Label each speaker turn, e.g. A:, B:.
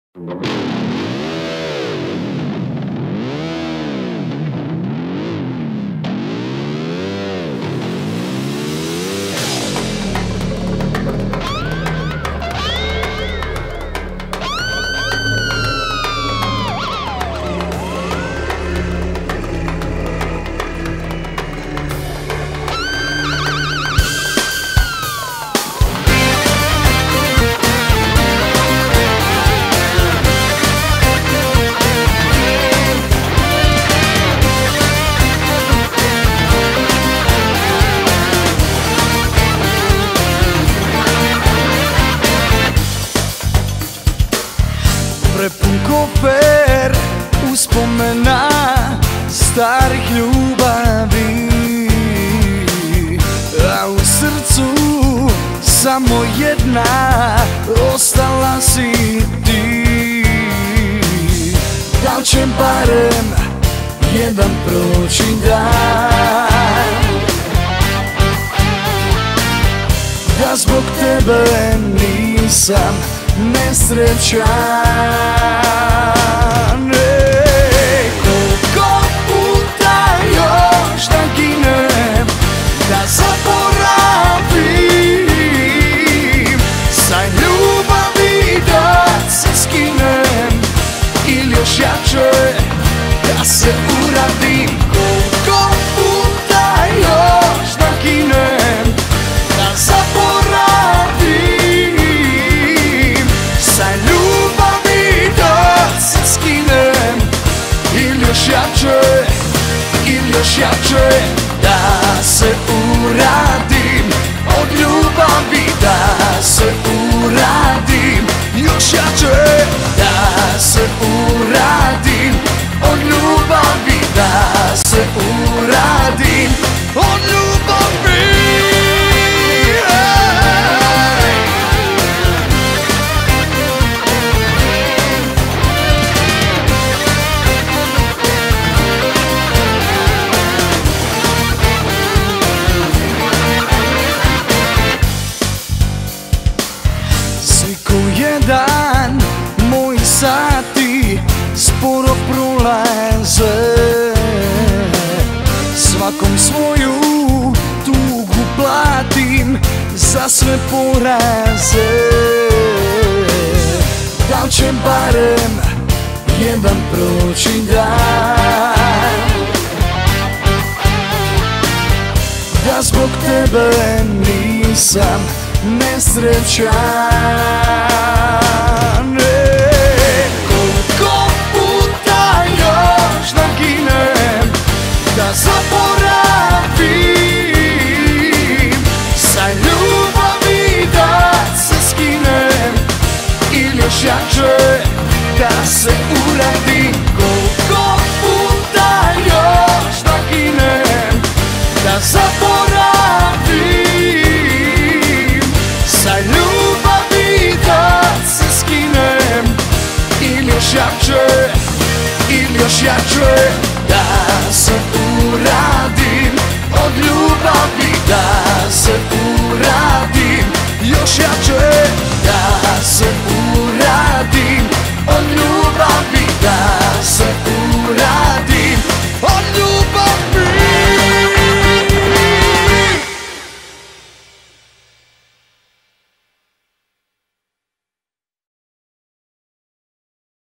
A: Prepun kofer uspomena starih ljubavi, a u srcu samo jedna ostala si ti. Da li će barem jedan proći dan, da zbog tebe nisam nesrećan. Koliko puta još da ginem, da zaboravim, sa ljubavi da se skinem, ili još jače da se uradim. Koliko puta još da ginem, da zaboravim, sa ljubavi da se skinem, ili još jače da se uradim. Od ljubavi da se uradim, još jače da se uradim. Od ljubavi da se uradim, od ljubavi. Jedan moji sati sporo prolaze, svakom svoju tugu platim za sve poraze. Da li će barem jedan proći dan, da zbog tebe nisam nesrećan. Koliko puta još da ginem, da zaboravim, sa ljubavi da se skinem, ili još jače da se uradim. Koliko puta još da ginem, da zaboravim, sa ljubavi da se skinem, ili još jače da se uradim. Od ljubavi da se uradim, još jače da se uradim.